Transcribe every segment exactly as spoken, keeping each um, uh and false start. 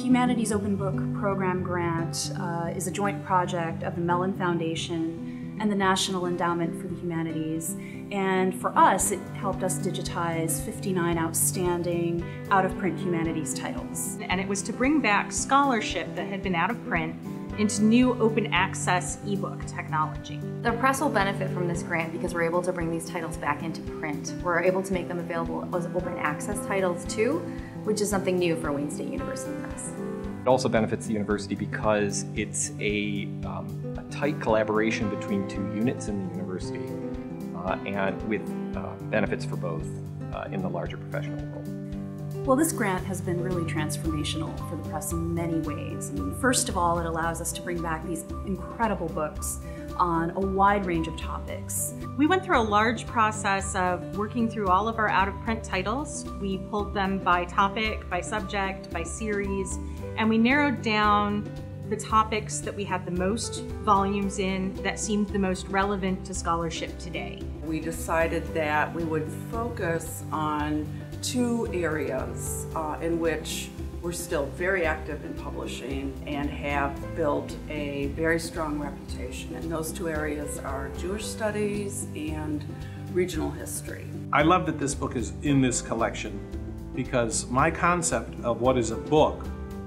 Humanities Open Book Program grant uh, is a joint project of the Mellon Foundation and the National Endowment for the Humanities. And for us, it helped us digitize fifty-nine outstanding out-of-print humanities titles. And it was to bring back scholarship that had been out of print into new open access ebook technology. The press will benefit from this grant because we're able to bring these titles back into print. We're able to make them available as open access titles too, which is something new for Wayne State University Press. It also benefits the university because it's a, um, a tight collaboration between two units in the university uh, and with uh, benefits for both uh, in the larger professional role. Well, this grant has been really transformational for the press in many ways. I mean, first of all, it allows us to bring back these incredible books on a wide range of topics. We went through a large process of working through all of our out-of-print titles. We pulled them by topic, by subject, by series, and we narrowed down the topics that we had the most volumes in that seemed the most relevant to scholarship today. We decided that we would focus on two areas uh, in which we're still very active in publishing and have built a very strong reputation. And those two areas are Jewish studies and regional history. I love that this book is in this collection because my concept of what is a book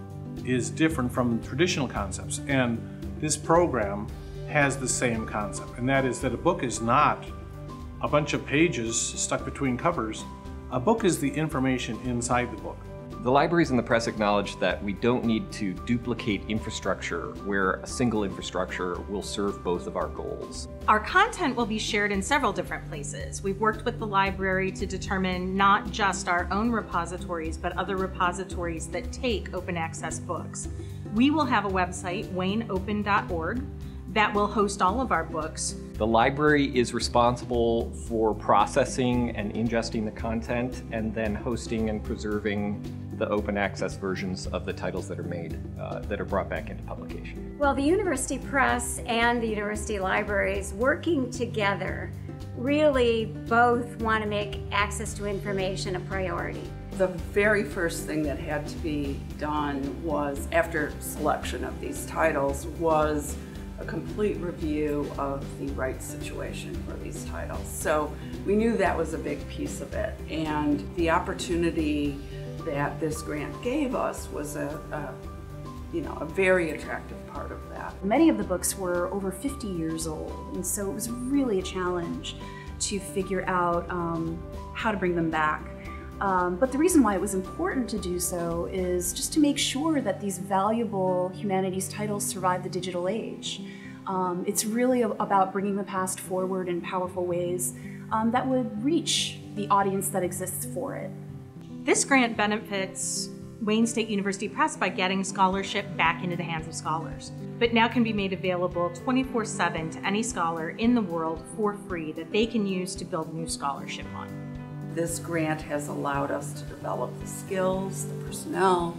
is different from traditional concepts. And this program has the same concept, and that is that a book is not a bunch of pages stuck between covers. A book is the information inside the book. The libraries and the press acknowledge that we don't need to duplicate infrastructure where a single infrastructure will serve both of our goals. Our content will be shared in several different places. We've worked with the library to determine not just our own repositories, but other repositories that take open access books. We will have a website, wayne open dot org, that will host all of our books. The library is responsible for processing and ingesting the content and then hosting and preserving the open access versions of the titles that are made, uh, that are brought back into publication. Well, the University Press and the University Libraries working together really both want to make access to information a priority. The very first thing that had to be done was, after selection of these titles, was a complete review of the rights situation for these titles. So we knew that was a big piece of it, and the opportunity that this grant gave us was a, a you know, a very attractive part of that. Many of the books were over fifty years old, and so it was really a challenge to figure out um, how to bring them back. Um, but the reason why it was important to do so is just to make sure that these valuable humanities titles survive the digital age. Um, it's really about bringing the past forward in powerful ways um, that would reach the audience that exists for it. This grant benefits Wayne State University Press by getting scholarship back into the hands of scholars, but now can be made available twenty-four seven to any scholar in the world for free that they can use to build new scholarship on. This grant has allowed us to develop the skills, the personnel,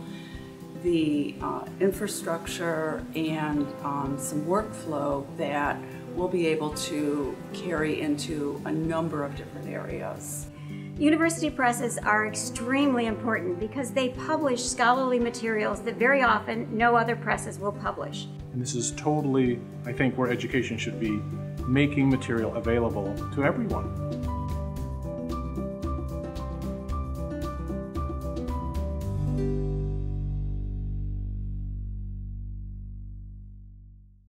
the uh, infrastructure, and um, some workflow that we'll be able to carry into a number of different areas. University presses are extremely important because they publish scholarly materials that very often no other presses will publish. And this is totally, I think, where education should be, making material available to everyone.